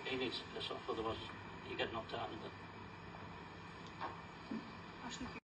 he needs to piss off, otherwise you get knocked out in a bit.